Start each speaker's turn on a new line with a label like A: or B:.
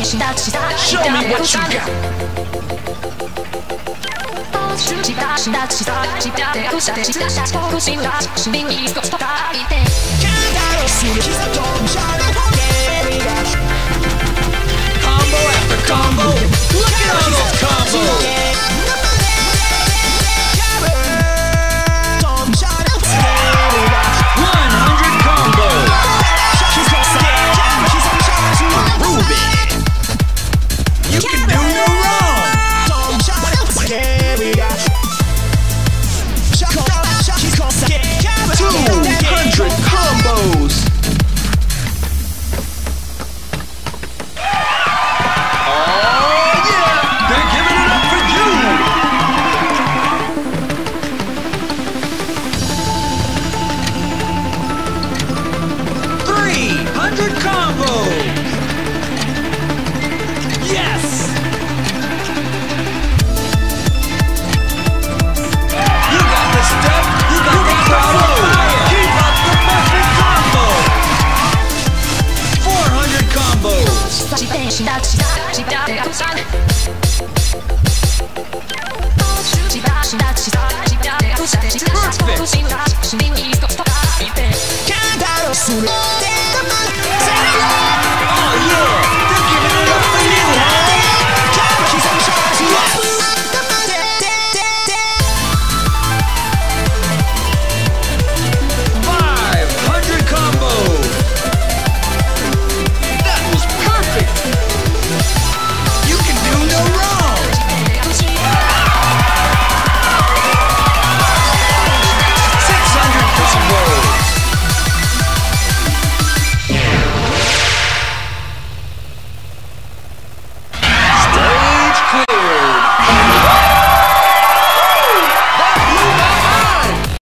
A: Show me what you got. Combo after combo. Look at all those combos. 100 combos. Prove it. You can do no wrong. 200 combos. Oh yeah, they're giving it up for you. 300 combos. Yes. You got the stuff. You got the crowd on fire. Keep up the perfect combo. 400 combos.